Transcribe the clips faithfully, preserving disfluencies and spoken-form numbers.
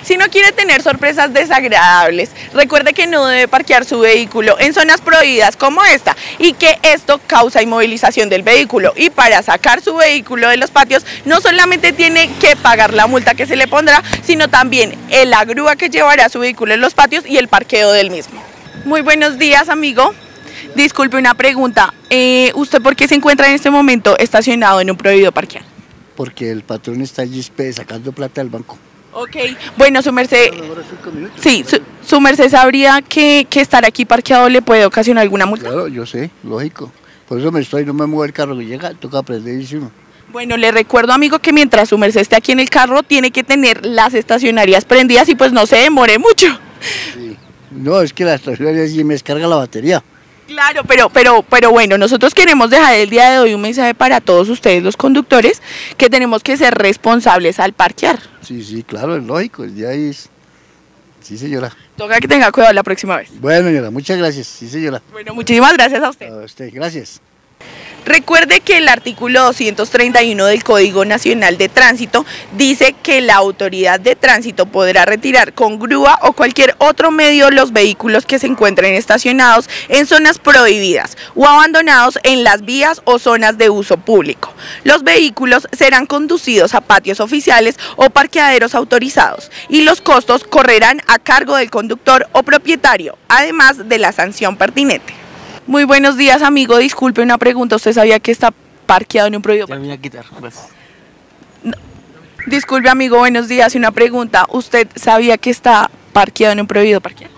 Si no quiere tener sorpresas desagradables, recuerde que no debe parquear su vehículo en zonas prohibidas como esta y que esto causa inmovilización del vehículo. Y para sacar su vehículo de los patios no solamente tiene que pagar la multa que se le pondrá, sino también la grúa que llevará su vehículo en los patios y el parqueo del mismo. Muy buenos días, amigo. Disculpe una pregunta. Eh, ¿Usted por qué se encuentra en este momento estacionado en un prohibido parquear? Porque el patrón está allí sacando plata del banco. Ok, bueno, su merced, sí, su, su merced sabría que, que estar aquí parqueado le puede ocasionar alguna multa. Claro, yo sé, lógico. Por eso me estoy, no me muevo el carro que llega, toca aprendidísimo. Bueno, le recuerdo, amigo, que mientras su merced esté aquí en el carro, tiene que tener las estacionarias prendidas y pues no se demore mucho. Sí. No, es que la estacionaria sí me descarga la batería. Claro, pero, pero, pero bueno, nosotros queremos dejar el día de hoy un mensaje para todos ustedes los conductores, que tenemos que ser responsables al parquear. Sí, sí, claro, es lógico, el día ahí es... Sí, señora. Toca que tenga cuidado la próxima vez. Bueno, señora, muchas gracias, sí, señora. Bueno, muchísimas gracias a usted. A usted, gracias. Recuerde que el artículo doscientos treinta y uno del Código Nacional de Tránsito dice que la autoridad de tránsito podrá retirar con grúa o cualquier otro medio los vehículos que se encuentren estacionados en zonas prohibidas o abandonados en las vías o zonas de uso público. Los vehículos serán conducidos a patios oficiales o parqueaderos autorizados y los costos correrán a cargo del conductor o propietario, además de la sanción pertinente. Muy buenos días, amigo. Disculpe una pregunta. ¿Usted sabía que está parqueado en un prohibido parquear? Ya me voy a quitar, gracias. No. Disculpe, amigo, buenos días. Una pregunta. ¿Usted sabía que está parqueado en un prohibido parquear?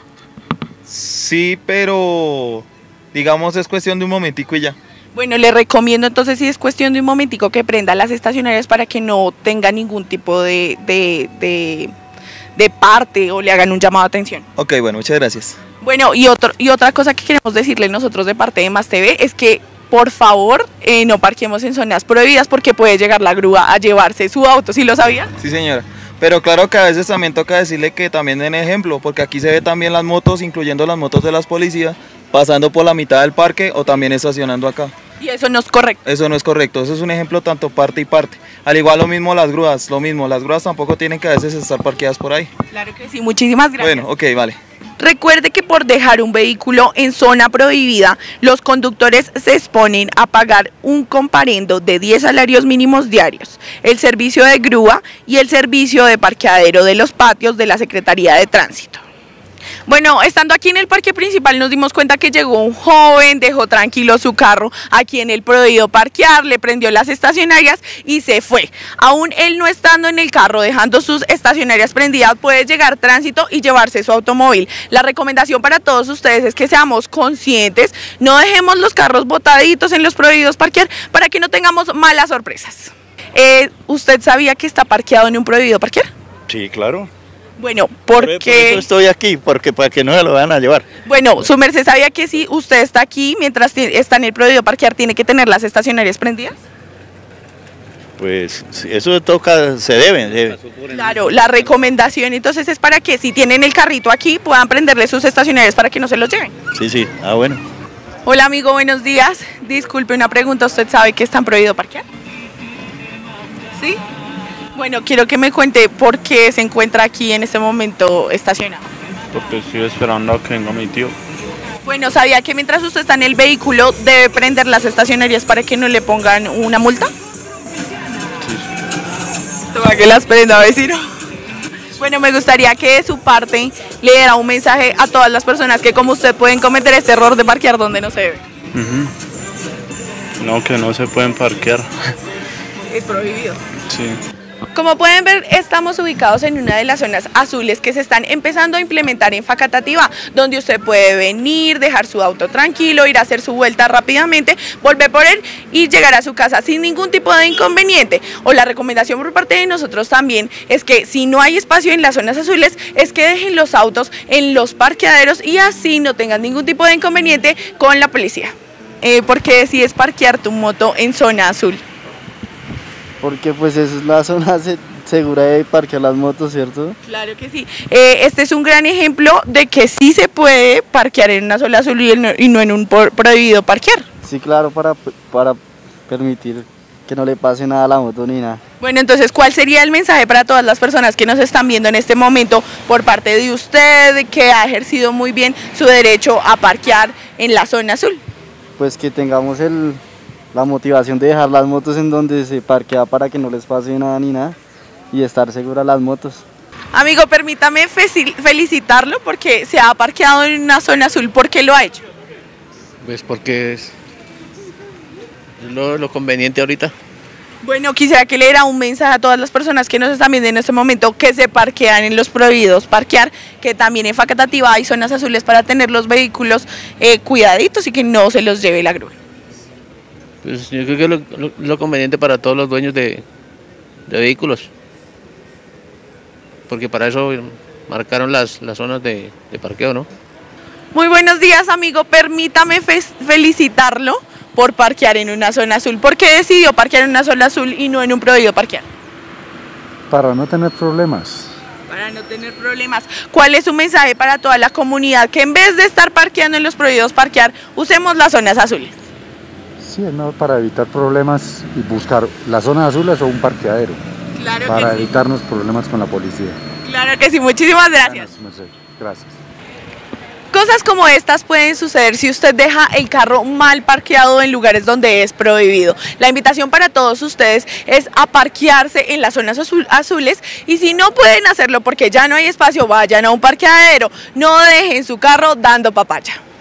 Sí, pero digamos es cuestión de un momentico y ya. Bueno, le recomiendo entonces, si es cuestión de un momentico, que prenda las estacionarias para que no tenga ningún tipo de, de, de, de parte o le hagan un llamado de atención. Ok, bueno, muchas gracias. Bueno, y, otro, y otra cosa que queremos decirle nosotros de parte de Más T V es que, por favor, eh, no parquemos en zonas prohibidas porque puede llegar la grúa a llevarse su auto. ¿Sí lo sabía? Sí, señora. Pero claro que a veces también toca decirle que también den ejemplo, porque aquí se ve también las motos, incluyendo las motos de las policías, pasando por la mitad del parque o también estacionando acá. Y eso no es correcto. Eso no es correcto, eso es un ejemplo tanto parte y parte. Al igual lo mismo las grúas, lo mismo, las grúas tampoco tienen que a veces estar parqueadas por ahí. Claro que sí, muchísimas gracias. Bueno, ok, vale. Recuerde que por dejar un vehículo en zona prohibida, los conductores se exponen a pagar un comparendo de diez salarios mínimos diarios, el servicio de grúa y el servicio de parqueadero de los patios de la Secretaría de Tránsito. Bueno, estando aquí en el parque principal nos dimos cuenta que llegó un joven, dejó tranquilo su carro aquí en el prohibido parquear, le prendió las estacionarias y se fue. Aún él no estando en el carro, dejando sus estacionarias prendidas, puede llegar tránsito y llevarse su automóvil. La recomendación para todos ustedes es que seamos conscientes, no dejemos los carros botaditos en los prohibidos parquear para que no tengamos malas sorpresas. Eh, ¿Usted sabía que está parqueado en un prohibido parquear? Sí, claro. Bueno, porque... Por eso estoy aquí, porque para que no se lo van a llevar. Bueno, su merced sabía que si usted está aquí, mientras está en el prohibido parquear, tiene que tener las estacionarias prendidas. Pues eso toca, se debe, debe. Claro, la recomendación entonces es para que si tienen el carrito aquí, puedan prenderle sus estacionarias para que no se los lleven. Sí, sí, ah bueno. Hola amigo, buenos días. Disculpe una pregunta, ¿usted sabe que están prohibido parquear? ¿Sí? Bueno, quiero que me cuente por qué se encuentra aquí en este momento estacionado. Porque estoy esperando a que venga mi tío. Bueno, ¿sabía que mientras usted está en el vehículo debe prender las estacionarias para que no le pongan una multa? Sí, sí. Toma que las prenda, vecino. Bueno, me gustaría que de su parte le diera un mensaje a todas las personas que como usted pueden cometer este error de parquear donde no se debe. Uh-huh. No, que no se pueden parquear. Es prohibido. Sí. Como pueden ver, estamos ubicados en una de las zonas azules que se están empezando a implementar en Facatativá, donde usted puede venir, dejar su auto tranquilo, ir a hacer su vuelta rápidamente, volver por él y llegar a su casa sin ningún tipo de inconveniente. O la recomendación por parte de nosotros también es que si no hay espacio en las zonas azules, es que dejen los autos en los parqueaderos y así no tengan ningún tipo de inconveniente con la policía. Eh, ¿Por qué decides parquear tu moto en zona azul? Porque pues esa es la zona segura de parquear las motos, ¿cierto? Claro que sí. Eh, este es un gran ejemplo de que sí se puede parquear en una zona azul y, no, y no en un por, prohibido parquear. Sí, claro, para, para permitir que no le pase nada a la moto ni nada. Bueno, entonces, ¿cuál sería el mensaje para todas las personas que nos están viendo en este momento por parte de usted, que ha ejercido muy bien su derecho a parquear en la zona azul? Pues que tengamos el, la motivación de dejar las motos en donde se parquea para que no les pase nada ni nada y estar seguras las motos. Amigo, permítame felicitarlo porque se ha parqueado en una zona azul. ¿Por qué lo ha hecho? Pues porque es lo, lo conveniente ahorita. Bueno, quisiera que le diera un mensaje a todas las personas que nos están viendo en este momento que se parquean en los prohibidos parquear, que también en Facatativá hay zonas azules para tener los vehículos eh, cuidaditos y que no se los lleve la grúa. Pues yo creo que es lo, lo, lo conveniente para todos los dueños de, de vehículos, porque para eso marcaron las, las zonas de, de parqueo, ¿no? Muy buenos días, amigo, permítame fe felicitarlo por parquear en una zona azul. ¿Por qué decidió parquear en una zona azul y no en un prohibido parquear? Para no tener problemas. Para no tener problemas. ¿Cuál es su mensaje para toda la comunidad? Que en vez de estar parqueando en los prohibidos parquear, usemos las zonas azules. Sí, es mejor para evitar problemas y buscar las zonas azules o un parqueadero. Claro para que sí. evitarnos problemas con la policía. Claro que sí, muchísimas gracias. Gracias. Cosas como estas pueden suceder si usted deja el carro mal parqueado en lugares donde es prohibido. La invitación para todos ustedes es a parquearse en las zonas azul, azules y si no pueden hacerlo porque ya no hay espacio, vayan a un parqueadero. No dejen su carro dando papaya.